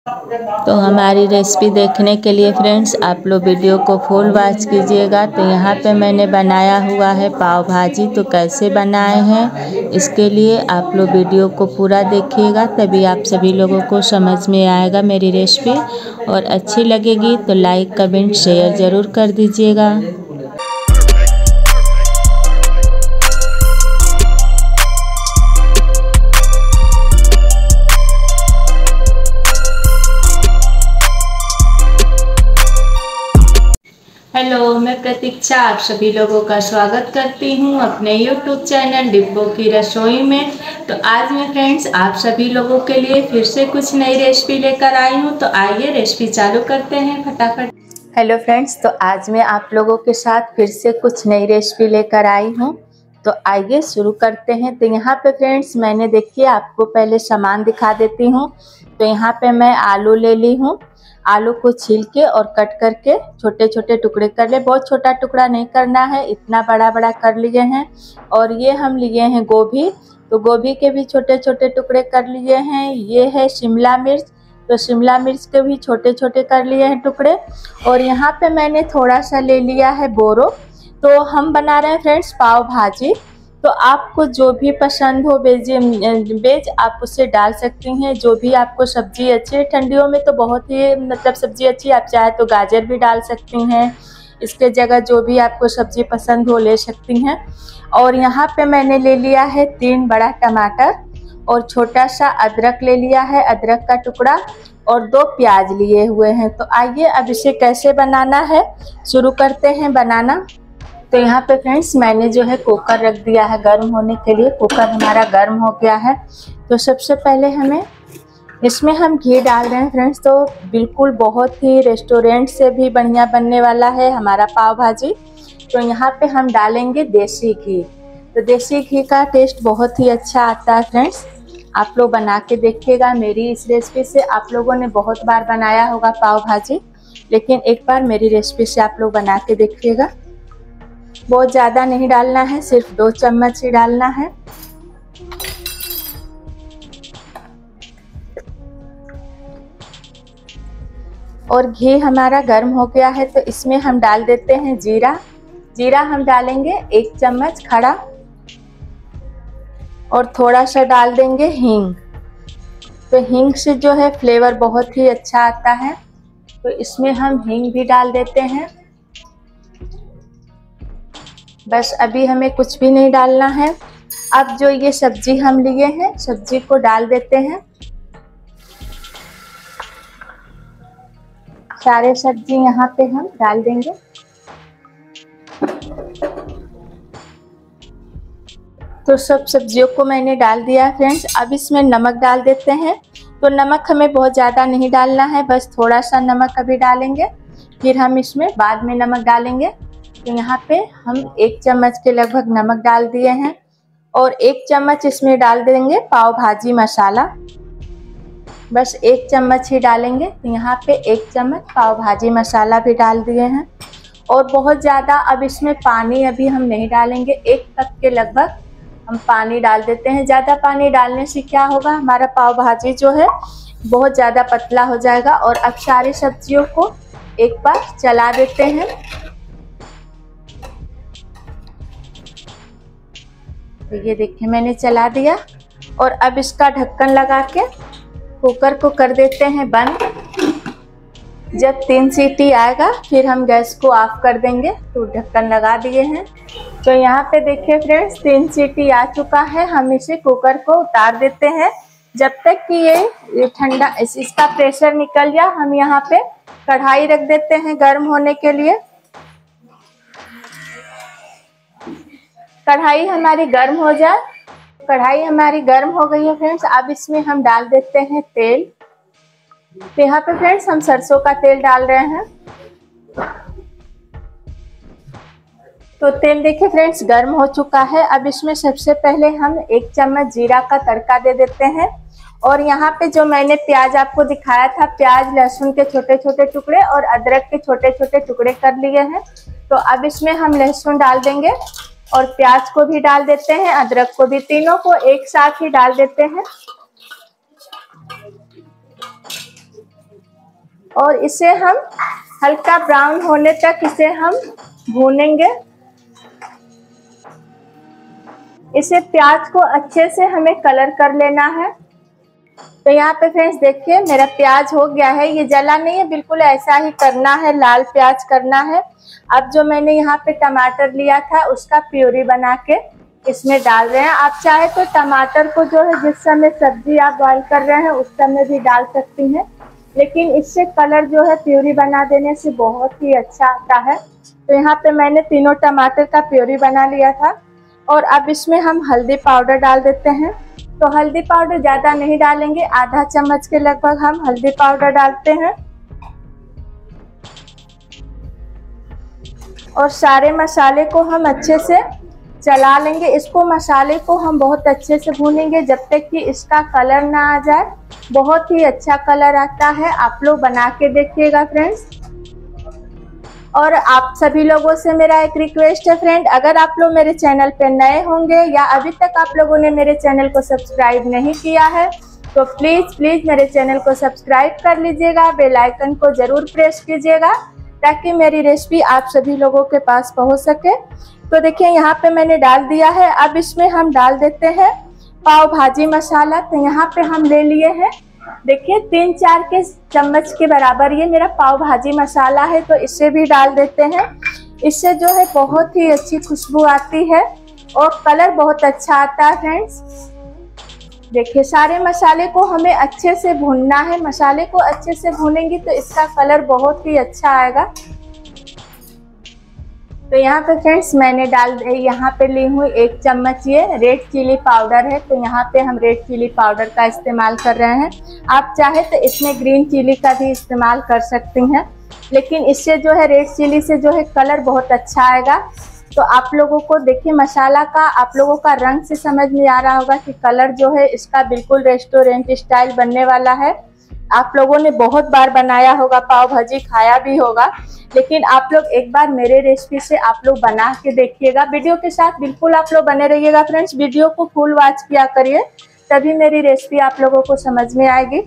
तो हमारी रेसिपी देखने के लिए फ्रेंड्स आप लोग वीडियो को फुल वॉच कीजिएगा। तो यहाँ पे मैंने बनाया हुआ है पाव भाजी। तो कैसे बनाए हैं इसके लिए आप लोग वीडियो को पूरा देखिएगा, तभी आप सभी लोगों को समझ में आएगा मेरी रेसिपी। और अच्छी लगेगी तो लाइक कमेंट शेयर ज़रूर कर दीजिएगा। हेलो, मैं प्रतीक्षा आप सभी लोगों का स्वागत करती हूँ अपने YouTube चैनल डिब्बों की रसोई में। तो आज मैं फ्रेंड्स आप सभी लोगों के लिए फिर से कुछ नई रेसिपी लेकर आई हूँ। तो आइए रेसिपी चालू करते हैं फटाफट। हेलो फ्रेंड्स, तो आज मैं आप लोगों के साथ फिर से कुछ नई रेसिपी लेकर आई हूँ। तो आइए शुरू करते हैं। तो यहाँ पे फ्रेंड्स मैंने देखिए आपको पहले सामान दिखा देती हूँ। तो यहाँ पे मैं आलू ले ली हूँ। आलू को छील के और कट करके छोटे छोटे टुकड़े कर ले। बहुत छोटा टुकड़ा नहीं करना है, इतना बड़ा बड़ा कर लिए हैं। और ये हम लिए हैं गोभी। तो गोभी के भी छोटे छोटे टुकड़े कर लिए हैं। ये है शिमला मिर्च। तो शिमला मिर्च के भी छोटे छोटे कर लिए हैं टुकड़े। और यहाँ पे मैंने थोड़ा सा ले लिया है बोरो। तो हम बना रहे हैं फ्रेंड्स पाव भाजी। तो आपको जो भी पसंद हो वेज आप उससे डाल सकती हैं। जो भी आपको सब्जी अच्छी है, ठंडियों में तो बहुत ही मतलब सब्जी अच्छी, आप चाहे तो गाजर भी डाल सकती हैं। इसके जगह जो भी आपको सब्जी पसंद हो ले सकती हैं। और यहाँ पे मैंने ले लिया है 3 बड़ा टमाटर और छोटा सा अदरक ले लिया है, अदरक का टुकड़ा, और 2 प्याज लिए हुए हैं। तो आइए अब इसे कैसे बनाना है शुरू करते हैं बनाना। तो यहाँ पे फ्रेंड्स मैंने जो है कुकर रख दिया है गर्म होने के लिए। कुकर हमारा गर्म हो गया है। तो सबसे पहले हमें इसमें हम घी डाल रहे हैं फ्रेंड्स। तो बिल्कुल बहुत ही रेस्टोरेंट से भी बढ़िया बनने वाला है हमारा पाव भाजी। तो यहाँ पे हम डालेंगे देसी घी। तो देसी घी का टेस्ट बहुत ही अच्छा आता है फ्रेंड्स। आप लोग बना के देखिएगा। मेरी इस रेसिपी से आप लोगों ने बहुत बार बनाया होगा पाव भाजी, लेकिन एक बार मेरी रेसिपी से आप लोग बना के देखिएगा। बहुत ज़्यादा नहीं डालना है, सिर्फ 2 चम्मच ही डालना है। और घी हमारा गर्म हो गया है। तो इसमें हम डाल देते हैं जीरा। जीरा हम डालेंगे 1 चम्मच खड़ा। और थोड़ा सा डाल देंगे हींग। तो हींग से जो है फ्लेवर बहुत ही अच्छा आता है। तो इसमें हम हींग भी डाल देते हैं। बस अभी हमें कुछ भी नहीं डालना है। अब जो ये सब्जी हम लिए हैं, सब्जी को डाल देते हैं। सारे सब्जी यहाँ पे हम डाल देंगे। तो सब सब्जियों को मैंने डाल दिया है फ्रेंड्स। अब इसमें नमक डाल देते हैं। तो नमक हमें बहुत ज़्यादा नहीं डालना है, बस थोड़ा सा नमक अभी डालेंगे, फिर हम इसमें बाद में नमक डालेंगे। तो यहाँ पे हम 1 चम्मच के लगभग नमक डाल दिए हैं। और 1 चम्मच इसमें डाल देंगे पाव भाजी मसाला। बस 1 चम्मच ही डालेंगे। तो यहाँ पे 1 चम्मच पाव भाजी मसाला भी डाल दिए हैं। और बहुत ज़्यादा अब इसमें पानी अभी हम नहीं डालेंगे। 1 कप के लगभग हम पानी डाल देते हैं। ज़्यादा पानी डालने से क्या होगा, हमारा पाव भाजी जो है बहुत ज़्यादा पतला हो जाएगा। और अब सारी सब्जियों को एक बार चला देते हैं। तो ये देखिए मैंने चला दिया। और अब इसका ढक्कन लगा के कुकर को कर देते हैं बंद। जब 3 सीटी आएगा फिर हम गैस को ऑफ कर देंगे। तो ढक्कन लगा दिए हैं। तो यहाँ पे देखिए फ्रेंड्स 3 सीटी आ चुका है। हम इसे कुकर को उतार देते हैं जब तक कि ये ठंडा इसका प्रेशर निकल जाए। हम यहाँ पे कढ़ाई रख देते हैं गर्म होने के लिए। कढ़ाई हमारी गर्म हो जाए। कढ़ाई हमारी गर्म हो गई है फ्रेंड्स। अब इसमें हम डाल देते हैं तेल। तो यहाँ पे फ्रेंड्स हम सरसों का तेल डाल रहे हैं। तो तेल देखिए फ्रेंड्स गर्म हो चुका है। अब इसमें सबसे पहले हम 1 चम्मच जीरा का तड़का दे देते हैं। और यहाँ पे जो मैंने प्याज आपको दिखाया था, प्याज लहसुन के छोटे छोटे टुकड़े और अदरक के छोटे छोटे टुकड़े कर लिए हैं। तो अब इसमें हम लहसुन डाल देंगे और प्याज को भी डाल देते हैं, अदरक को भी, तीनों को एक साथ ही डाल देते हैं। और इसे हम हल्का ब्राउन होने तक इसे हम भूनेंगे। इसे प्याज को अच्छे से हमें कलर कर लेना है। तो यहाँ पे फ्रेंड्स देखिए मेरा प्याज हो गया है, ये जला नहीं है, बिल्कुल ऐसा ही करना है, लाल प्याज करना है। अब जो मैंने यहाँ पे टमाटर लिया था उसका प्यूरी बना के इसमें डाल रहे हैं। आप चाहे तो टमाटर को जो है जिस समय सब्जी आप बॉईल कर रहे हैं उस समय भी डाल सकती हैं, लेकिन इससे कलर जो है प्यूरी बना देने से बहुत ही अच्छा आता है। तो यहाँ पे मैंने तीनों टमाटर का प्यूरी बना लिया था। और अब इसमें हम हल्दी पाउडर डाल देते हैं। तो हल्दी पाउडर ज़्यादा नहीं डालेंगे, आधा चम्मच के लगभग हम हल्दी पाउडर डालते हैं। और सारे मसाले को हम अच्छे से चला लेंगे। इसको मसाले को हम बहुत अच्छे से भूनेंगे जब तक कि इसका कलर ना आ जाए। बहुत ही अच्छा कलर आता है, आप लोग बना के देखिएगा फ्रेंड्स। और आप सभी लोगों से मेरा एक रिक्वेस्ट है फ्रेंड, अगर आप लोग मेरे चैनल पे नए होंगे या अभी तक आप लोगों ने मेरे चैनल को सब्सक्राइब नहीं किया है तो प्लीज़ मेरे चैनल को सब्सक्राइब कर लीजिएगा, बेल आइकन को ज़रूर प्रेस कीजिएगा ताकि मेरी रेसिपी आप सभी लोगों के पास पहुंच सके। तो देखिए यहाँ पे मैंने डाल दिया है। अब इसमें हम डाल देते हैं पाव भाजी मसाला। तो यहाँ पे हम ले लिए हैं देखिए 3-4 के चम्मच के बराबर ये मेरा पाव भाजी मसाला है, तो इसे भी डाल देते हैं। इससे जो है बहुत ही अच्छी खुशबू आती है और कलर बहुत अच्छा आता है फ्रेंड्स। देखिए सारे मसाले को हमें अच्छे से भूनना है। मसाले को अच्छे से भूनेंगी तो इसका कलर बहुत ही अच्छा आएगा। तो यहाँ पे फ्रेंड्स मैंने यहाँ पे ली हूँ 1 चम्मच ये रेड चिली पाउडर है। तो यहाँ पे हम रेड चिली पाउडर का इस्तेमाल कर रहे हैं। आप चाहे तो इसमें ग्रीन चिली का भी इस्तेमाल कर सकती हैं, लेकिन इससे जो है रेड चिली से जो है कलर बहुत अच्छा आएगा। तो आप लोगों को देखिए मसाला का आप लोगों का रंग से समझ में आ रहा होगा कि कलर जो है इसका बिल्कुल रेस्टोरेंट स्टाइल बनने वाला है। आप लोगों ने बहुत बार बनाया होगा, पाव भाजी खाया भी होगा, लेकिन आप लोग एक बार मेरे रेसिपी से आप लोग बना के देखिएगा। वीडियो के साथ बिल्कुल आप लोग बने रहिएगा फ्रेंड्स, वीडियो को फुल वॉच किया करिए, तभी मेरी रेसिपी आप लोगों को समझ में आएगी।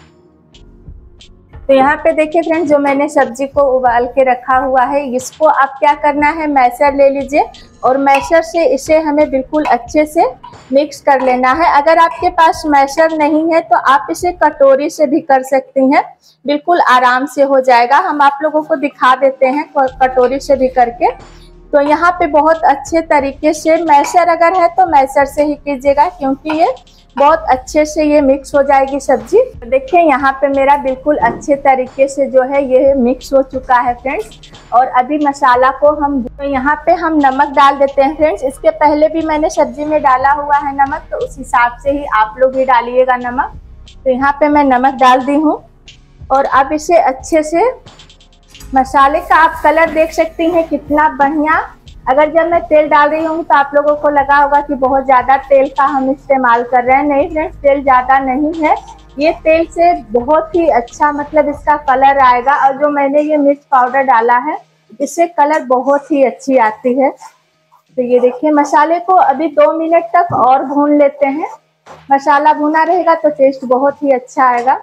तो यहाँ पे देखिए फ्रेंड्स जो मैंने सब्जी को उबाल के रखा हुआ है, इसको आप क्या करना है मैशर ले लीजिए और मैशर से इसे हमें बिल्कुल अच्छे से मिक्स कर लेना है। अगर आपके पास मैशर नहीं है तो आप इसे कटोरी से भी कर सकती हैं, बिल्कुल आराम से हो जाएगा। हम आप लोगों को दिखा देते हैं कटोरी से भी करके। तो यहाँ पे बहुत अच्छे तरीके से मैशर अगर है तो मैशर से ही कीजिएगा, क्योंकि ये बहुत अच्छे से ये मिक्स हो जाएगी सब्जी। देखिए यहाँ पे मेरा बिल्कुल अच्छे तरीके से जो है ये मिक्स हो चुका है फ्रेंड्स। और अभी मसाला को हम यहाँ पे हम नमक डाल देते हैं फ्रेंड्स। इसके पहले भी मैंने सब्जी में डाला हुआ है नमक, तो उस हिसाब से ही आप लोग भी डालिएगा नमक। तो यहाँ पे मैं नमक डाल दी हूँ और अब इसे अच्छे से मसाले का आप कलर देख सकती हैं कितना बढ़िया। अगर जब मैं तेल डाल रही हूँ तो आप लोगों को लगा होगा कि बहुत ज़्यादा तेल का हम इस्तेमाल कर रहे हैं। नहीं फ्रेंड्स, तेल ज़्यादा नहीं है, ये तेल से बहुत ही अच्छा मतलब इसका कलर आएगा। और जो मैंने ये मिर्च पाउडर डाला है इससे कलर बहुत ही अच्छी आती है। तो ये देखिए मसाले को अभी 2 मिनट तक और भून लेते हैं। मसाला भुना रहेगा तो टेस्ट बहुत ही अच्छा आएगा।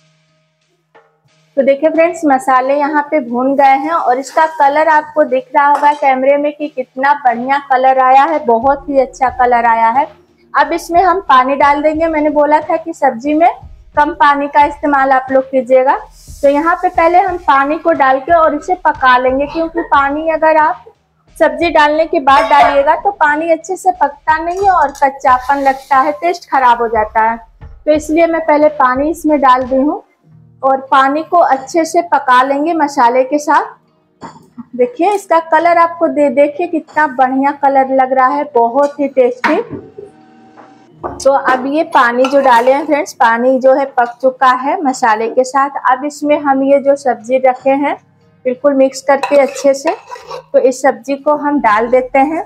तो देखिए फ्रेंड्स मसाले यहाँ पे भून गए हैं और इसका कलर आपको दिख रहा होगा कैमरे में कि कितना बढ़िया कलर आया है, बहुत ही अच्छा कलर आया है। अब इसमें हम पानी डाल देंगे। मैंने बोला था कि सब्जी में कम पानी का इस्तेमाल आप लोग कीजिएगा। तो यहाँ पे पहले हम पानी को डाल के और इसे पका लेंगे, क्योंकि पानी अगर आप सब्जी डालने के बाद डालिएगा तो पानी अच्छे से पकता नहीं है और कच्चापन लगता है, टेस्ट खराब हो जाता है। तो इसलिए मैं पहले पानी इसमें डाल दी हूँ और पानी को अच्छे से पका लेंगे मसाले के साथ। देखिए इसका कलर आपको देखिए कितना बढ़िया कलर लग रहा है, बहुत ही टेस्टी। तो अब ये पानी जो डाले हैं फ्रेंड्स, पानी जो है पक चुका है मसाले के साथ। अब इसमें हम ये जो सब्जी रखे हैं बिल्कुल मिक्स करके अच्छे से, तो इस सब्जी को हम डाल देते हैं।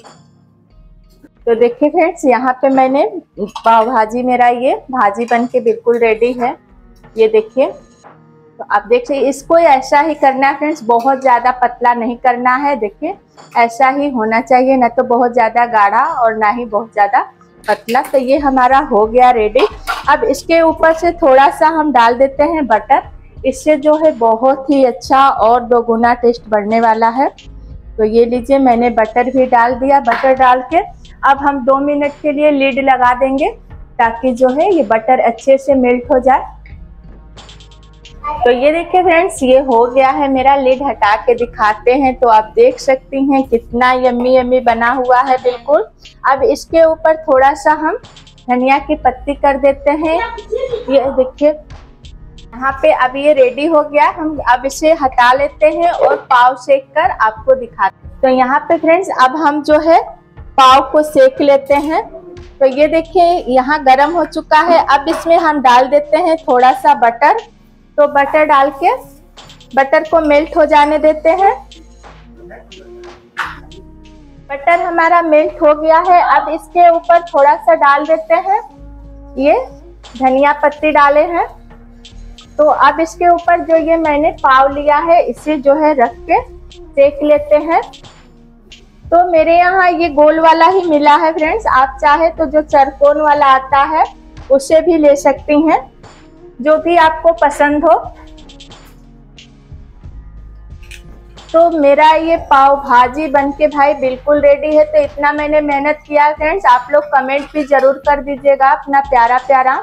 तो देखिए फ्रेंड्स यहाँ पे मैंने पाव भाजी, मेरा ये भाजी बन के बिल्कुल रेडी है। ये देखिए, तो आप देख सकते इसको ऐसा ही करना है फ्रेंड्स, बहुत ज़्यादा पतला नहीं करना है। देखिए ऐसा ही होना चाहिए, ना तो बहुत ज़्यादा गाढ़ा और ना ही बहुत ज़्यादा पतला। तो ये हमारा हो गया रेडी। अब इसके ऊपर से थोड़ा सा हम डाल देते हैं बटर। इससे जो है बहुत ही अच्छा और दोगुना टेस्ट बढ़ने वाला है। तो ये लीजिए, मैंने बटर भी डाल दिया। बटर डाल के अब हम 2 मिनट के लिए लीड लगा देंगे ताकि जो है ये बटर अच्छे से मेल्ट हो जाए। तो ये देखिए फ्रेंड्स, ये हो गया है मेरा। लीड हटा के दिखाते हैं तो आप देख सकती हैं कितना यम्मी यम्मी बना हुआ है बिल्कुल। अब इसके ऊपर थोड़ा सा हम धनिया की पत्ती कर देते हैं। ये देखिए यहाँ पे अब ये रेडी हो गया। हम अब इसे हटा लेते हैं और पाव सेक कर आपको दिखाते हैं। तो यहाँ पे फ्रेंड्स अब हम जो है पाव को सेक लेते हैं। तो ये देखिए यहाँ गरम हो चुका है। अब इसमें हम डाल देते हैं थोड़ा सा बटर। तो बटर डाल के बटर को मेल्ट हो जाने देते हैं। बटर हमारा मेल्ट हो गया है। अब इसके ऊपर थोड़ा सा डाल देते हैं, ये धनिया पत्ती डाले हैं। तो अब इसके ऊपर जो ये मैंने पाव लिया है इसे जो है रख के सेक लेते हैं। तो मेरे यहाँ ये गोल वाला ही मिला है फ्रेंड्स। आप चाहे तो जो चरकोन वाला आता है उसे भी ले सकती हैं, जो भी आपको पसंद हो। तो मेरा ये पाव भाजी बनके भाई बिल्कुल रेडी है। तो इतना मैंने मेहनत किया फ्रेंड्स, आप लोग कमेंट भी जरूर कर दीजिएगा अपना प्यारा प्यारा।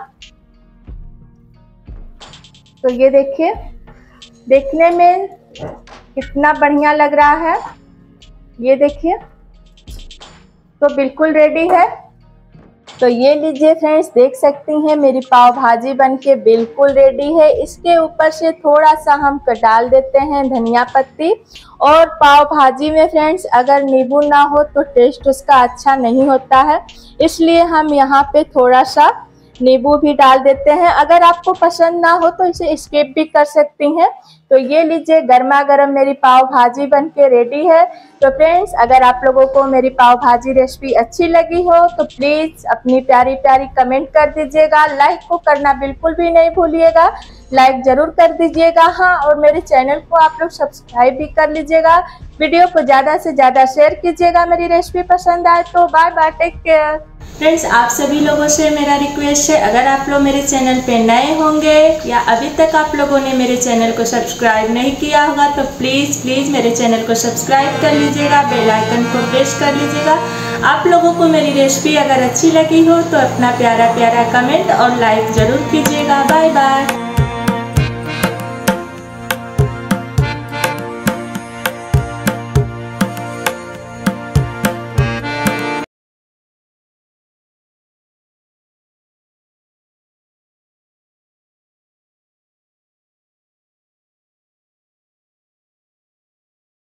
तो ये देखिए देखने में कितना बढ़िया लग रहा है। ये देखिए तो बिल्कुल रेडी है। तो ये लीजिए फ्रेंड्स, देख सकती हैं मेरी पाव भाजी बनके बिल्कुल रेडी है। इसके ऊपर से थोड़ा सा हम डाल देते हैं धनिया पत्ती। और पाव भाजी में फ्रेंड्स अगर नींबू ना हो तो टेस्ट उसका अच्छा नहीं होता है, इसलिए हम यहाँ पे थोड़ा सा नींबू भी डाल देते हैं। अगर आपको पसंद ना हो तो इसे स्किप भी कर सकती हैं। तो ये लीजिए गर्मा गर्म मेरी पाव भाजी बनके रेडी है। तो फ्रेंड्स अगर आप लोगों को मेरी पाव भाजी रेसिपी अच्छी लगी हो तो प्लीज अपनी प्यारी प्यारी कमेंट कर दीजिएगा। लाइक को करना बिल्कुल भी नहीं भूलिएगा, लाइक जरूर कर दीजिएगा। हाँ, और मेरे चैनल को आप लोग सब्सक्राइब भी कर लीजिएगा। वीडियो को ज़्यादा से ज़्यादा शेयर कीजिएगा। मेरी रेसिपी पसंद आए तो bye bye, take care. Friends आप सभी लोगों से मेरा रिक्वेस्ट है, अगर आप लोग मेरे चैनल पे नए होंगे या अभी तक आप लोगों ने मेरे चैनल को सब्सक्राइब नहीं किया होगा तो प्लीज़ मेरे चैनल को सब्सक्राइब कर लीजिएगा, बेल आइकन को प्रेस कर लीजिएगा। आप लोगों को मेरी रेसिपी अगर अच्छी लगी हो तो अपना प्यारा प्यारा कमेंट और लाइक ज़रूर कीजिएगा। Bye bye.